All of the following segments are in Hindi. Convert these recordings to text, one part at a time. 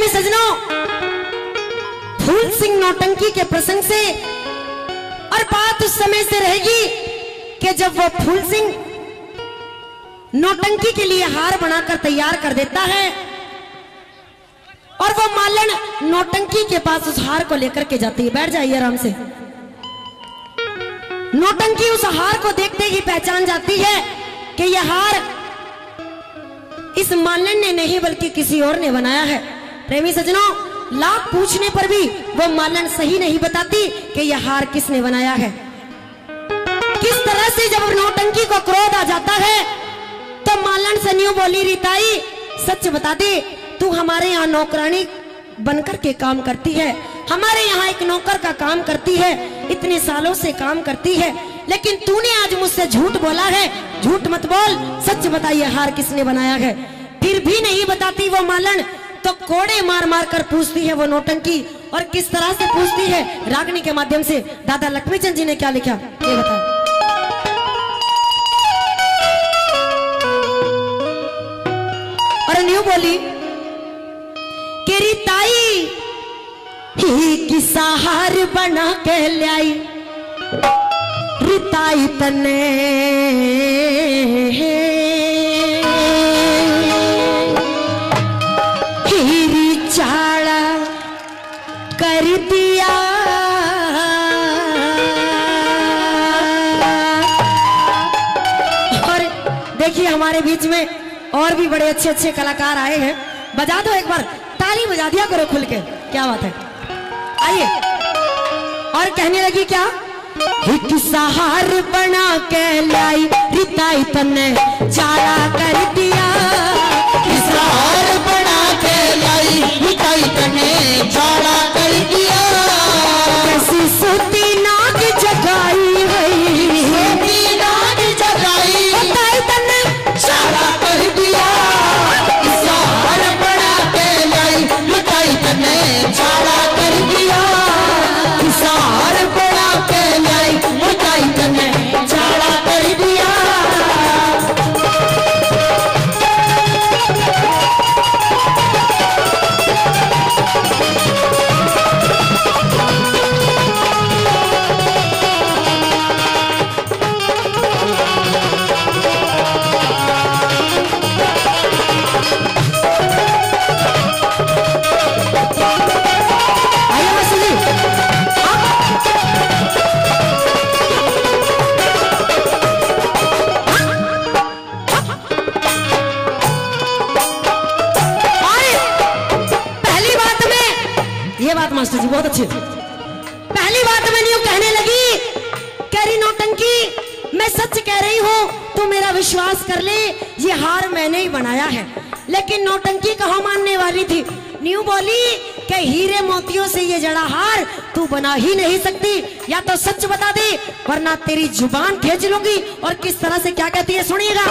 सजनों, फूल सिंह नौटंकी के प्रसंग से और बात उस समय से रहेगी कि जब वो फूल सिंह नौटंकी के लिए हार बनाकर तैयार कर देता है और वो मालन नौटंकी के पास उस हार को लेकर के जाती है। बैठ जाइए आराम से। नौटंकी उस हार को देखते ही पहचान जाती है कि यह हार इस मालन ने नहीं बल्कि किसी और ने बनाया है। प्रेमी सजनों, लाख पूछने पर भी वो मालन सही नहीं बताती कि यह हार किसने बनाया है। किस तरह से जब नौटंकी को क्रोध आ जाता है तो मालन से न्यू बोली, रीताई सच बता दे, तू हमारे यहाँ नौकरानी बनकर के काम करती है, हमारे यहाँ एक नौकर का काम करती है, इतने सालों से काम करती है, लेकिन तूने आज मुझसे झूठ बोला है। झूठ मत बोल, सच बताइए हार किसने बनाया है। फिर भी नहीं बताती वो मालन, तो कोड़े मार मार कर पूछती है वो नौटंकी। और किस तरह से पूछती है, रागनी के माध्यम से। दादा लक्ष्मीचंद जी ने क्या लिखा ये बता। और न्यू बोली, केरी ताई ही किसा हार बना के लाई, रिताई तने हीरी चाड़ा कर दिया। और देखिए हमारे बीच में और भी बड़े अच्छे अच्छे कलाकार आए हैं। बजा दो एक बार, ताली बजा दिया करो खुल के, क्या बात है। आइए। और कहने लगी क्या, एक सहार बना के लाई, रिताई तने चारा कर दिया। सहार बना के लाई, रिताई तने चारा कर दिया। कैसी सूती नाग जगाई गई, सूती नाग जगाई, रिताई तने चारा कर दिया। सहार बना के लाई, रिताई तने चारा कर दिया। सहार बना के लाई, रिताई तने चारा कर दिया। मास्टर जी बहुत अच्छे। पहली बात मैं न्यू कहने लगी, कैरी नौटंकी मैं सच कह रही हूँ, तू मेरा विश्वास कर ले, ये हार मैंने ही बनाया है। लेकिन नौटंकी कहाँ मानने वाली थी। न्यू बोली कि हीरे मोतियों से ये जड़ा हार तू बना ही नहीं सकती, या तो सच बता दे वरना तेरी जुबान खींच लूंगी। और किस तरह से क्या कहती है सुनिएगा।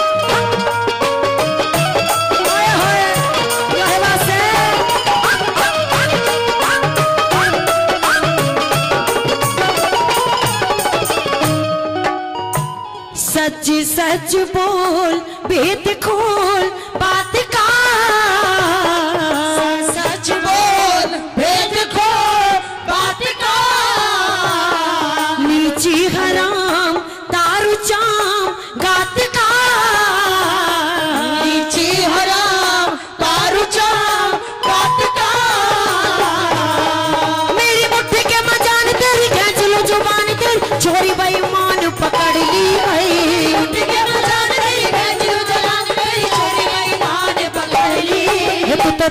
सच सच बोल भेद खोल बात का, सच बोल भेद खोल बात का। नीची हराम दारू चाम गात का, नीची हराम दारू चाम गात का। मेरी मुट्ठी के मजान तेरी खींच लो जुबान तेरी, चोरी बेईमान पकड़ ली भाई। तो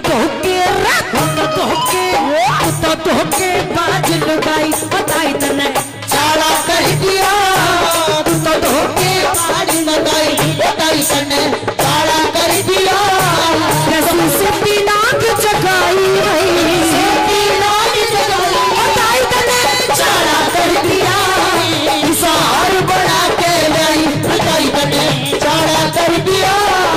धोखे बाज लुगाई, बताई तने चारा कर दिया। तो धोखे बाज लगाई, बताई तने चारा कर दिया। कैसी सूती नाग जगाई भाई, सूती नाग जगाई, बताई तने चारा कर दिया। सहार बना के लाई, बताई तने चारा कर दिया।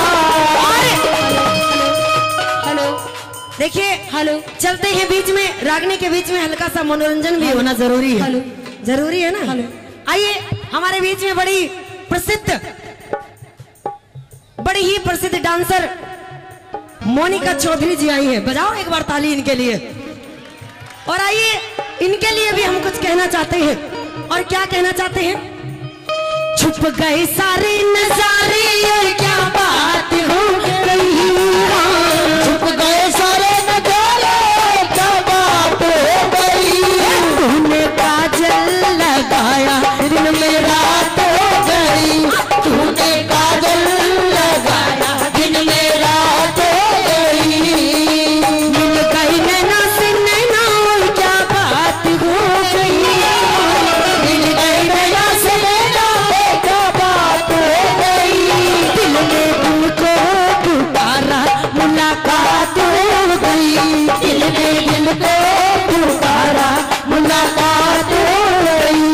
देखिए हेलो, चलते हैं बीच में, रागनी के बीच में हल्का सा मनोरंजन भी होना जरूरी है। जरूरी है ना। आइए हमारे बीच में बड़ी ही प्रसिद्ध डांसर मोनिका चौधरी जी आई हैं, बजाओ एक बार ताली इनके लिए। और आइए इनके लिए भी हम कुछ कहना चाहते हैं। और क्या कहना चाहते हैं? छुप गए सारे नजारे, ये क्या बात हो गई, छुप गए सारे नजारे, क्या बात हो गई। तूने काजल लगाया दिन में रात हो गई, तूने काजल लगाया दिन में रात हो गई। मिल गई नैना से नैना, और क्या बात हो गई, मिल गई नैना से नैना, क्या बात हो गई। दिल ने दिल को पुकारा, मुलाकात हो गई, दिल ने दिल को पुकारा, मुलाकात हो गई।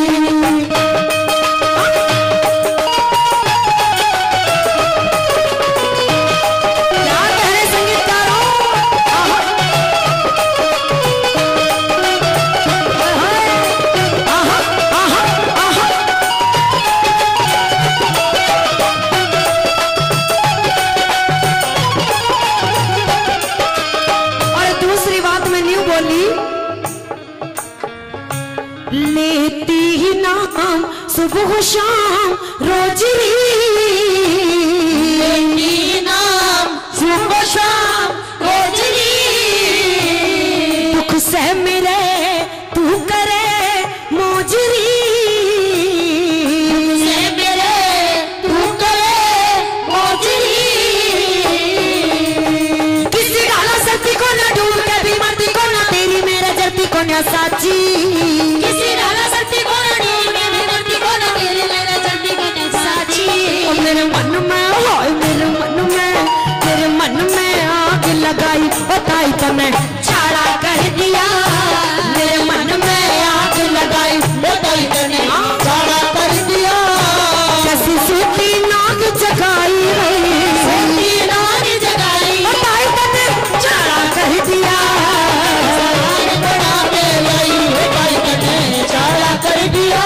क्या कह रहे संगीतकारों? आहा, आहा, आहा। और दूसरी बात मैं न्यू बोली, लेती ही नाम सुबह शाम रोजरी, तेरी नाम सुबह शाम रोजरी। दुख से मेरे तू करे मोजरी, से मेरे तू करे मोजरी। किसी डाला सर्दी को न ढूंढ के भी मर्दी को न तेरी मेरे जर्दी को न साची, किसी डाला सच्ची को न ढूंढ के भी मर्दी को न तेरी मेरे जल्दी को न साची। और मेरे मन में हाय मेरे मन में आग लगाई, बताई तो मैं छाड़ा कर दिया, मेरे मन में आग लगाई, बताई तने सारा कर दिया। जैसी सूती नाग जगाई रही, सूती नाग जगाई, बताई तो मैं छाड़ा कर दिया। सार बना के लाई, बताई तने सारा कर दिया।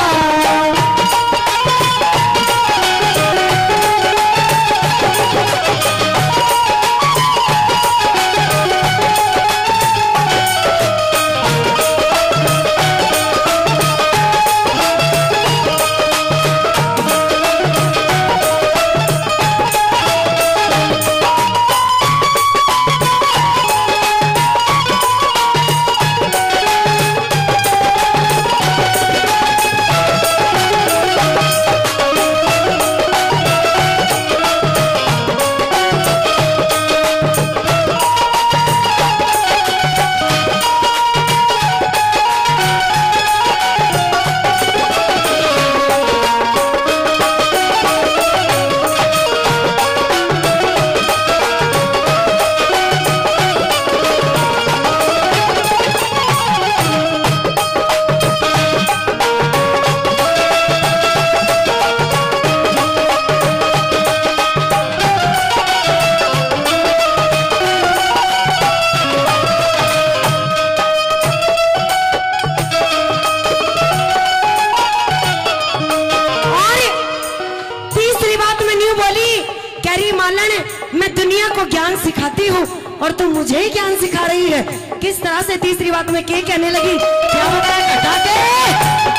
मैं दुनिया को ज्ञान सिखाती हूँ और तू मुझे ही ज्ञान सिखा रही है। किस तरह से तीसरी बात में के कहने लगी, क्या बताया घटा के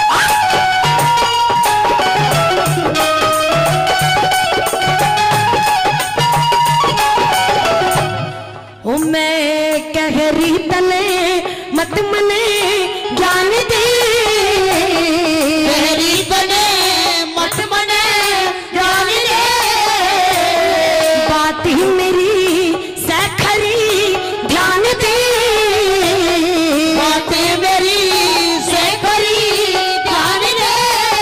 ओ मैं कह रही तले मत मने ज्ञान दे, मेरी बने मत मने ज्ञान दे, बात ही मेरी सैखरी ध्यान दे, बातें मेरी से करी ध्यान दे।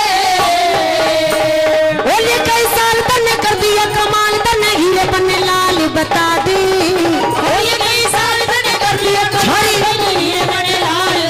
बोले कई साल तने कर दिया कमाल, तने हीरे बने लाल बता दे, ये कई साल तने कर दिया कमाल, तने हीरे बने लाल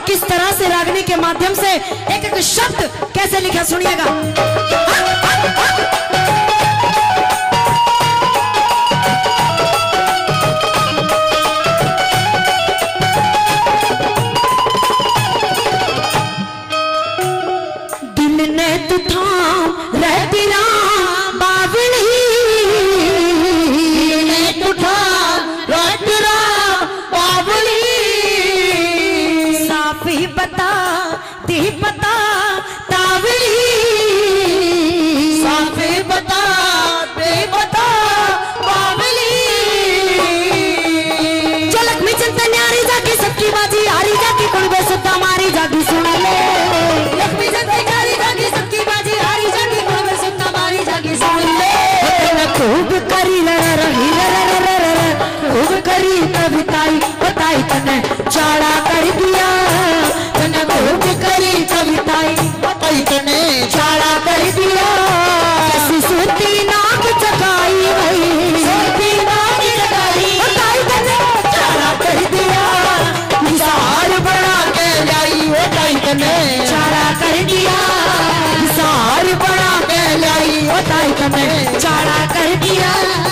किस तरह से रागनी के माध्यम से एक एक शब्द कैसे लिखा सुनिएगा। दिल ने तू थाम रहती राम बावली, बता दी पता तावली, साफे बता दे बता बावली। जो लक्ष्मी चंद न्यारी जागी सबकी बाजी हारी जागी कुड़बे सुता मारी जागी सुन ले। लक्ष्मी चंद न्यारी जागी सबकी बाजी हारी जागी कुड़बे सुता मारी जागी सुन ले। खूब करी रही खूब करी कविताई बताई तने चाड़ा कर दिया, खूब करी कविताई बताई तने चाड़ा कर दिया। सूती नाक चकाई गई सूती नाक चकाई बताई तने चाड़ा कर दिया। सार बना के लाई बताई तने चाड़ा कर दिया। सार बना के लाई बताई तने चाड़ा कर दिया।